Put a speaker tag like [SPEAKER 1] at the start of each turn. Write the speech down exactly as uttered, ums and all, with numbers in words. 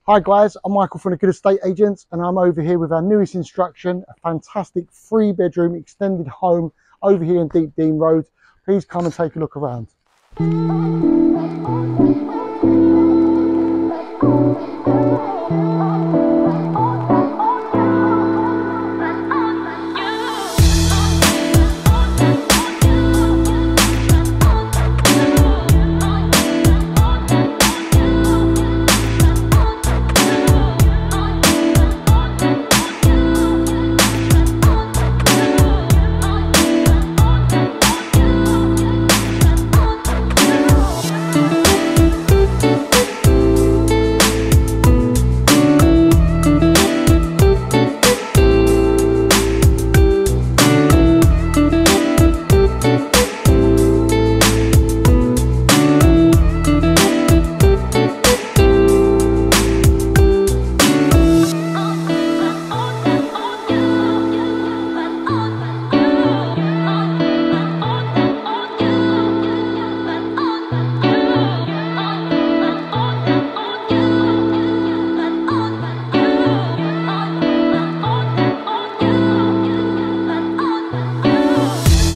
[SPEAKER 1] Hi guys, I'm Michael from the Good Estate Agents, and I'm over here with our newest instruction, a fantastic three bedroom extended home over here in Deepdene Road. Please come and take a look around.